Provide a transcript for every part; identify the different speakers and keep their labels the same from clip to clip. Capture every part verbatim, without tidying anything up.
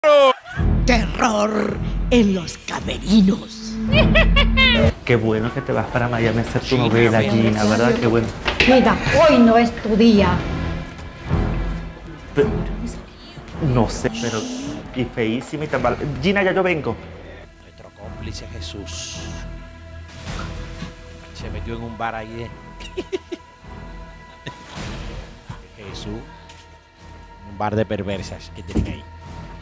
Speaker 1: Terror en los camerinos.
Speaker 2: Qué bueno que te vas para Miami a hacer tu novela, Gina, ¿verdad? Qué bueno.
Speaker 3: Mira, hoy no es tu día.
Speaker 2: Pero, no sé, pero... Y feísima y tan mal. Gina, ya yo vengo.
Speaker 4: Nuestro cómplice Jesús se metió en un bar ahí. Jesús. Un bar de perversas que tienen ahí.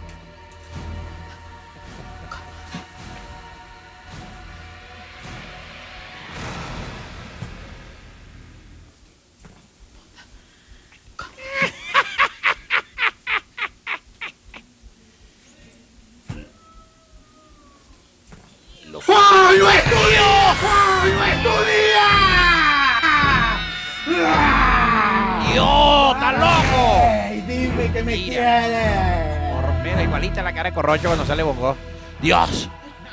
Speaker 5: ¡Ay, no es tu día! ¡Ay, no es tu día!
Speaker 4: ¡Dios, estás loco!
Speaker 5: ¡Ey, dime que me
Speaker 4: Mira.
Speaker 5: quieres!
Speaker 4: Por- Mira, igualita la cara de Corrocho cuando sale Bongo. ¡Dios!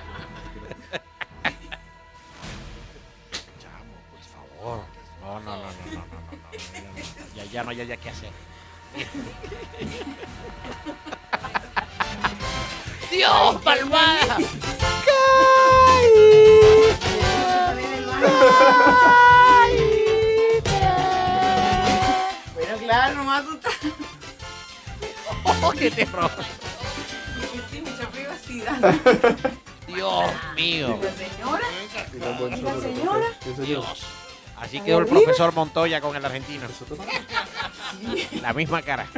Speaker 4: Chamo, por favor. No, no, no, no, no, no, no, no, no. Ya, ya no, ya, ya, ¿qué hacer? ¡Dios, palmada!
Speaker 6: Pero claro, nomás tú estás.
Speaker 4: ¡Oh, qué terror!
Speaker 6: Sí, mucha privacidad.
Speaker 4: ¡Dios mío!
Speaker 6: La señora. La señora.
Speaker 4: ¡Dios! Así quedó el profesor Montoya con el argentino. La misma cara.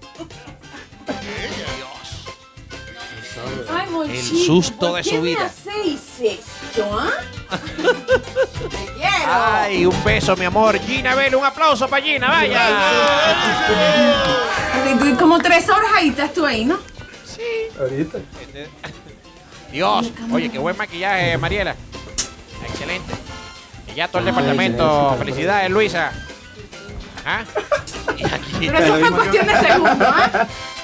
Speaker 4: ¡Dios!
Speaker 6: Ay, Monchito,
Speaker 4: El susto de su
Speaker 6: ¿por qué
Speaker 4: vida.
Speaker 6: me hacéis esto, ah? Te quiero.
Speaker 4: ¡Ay, un beso, mi amor! Gina Velo, un aplauso para Gina, vaya.
Speaker 6: Y tú como tres horas ahí estás tú ahí, ¿no?
Speaker 5: Ahorita.
Speaker 4: Dios, oye, qué buen maquillaje, Mariela. Excelente. Y ya todo el departamento. Felicidades, Luisa. Ajá. Y aquí
Speaker 6: Pero eso fue cuestión de segundos, ¿ah?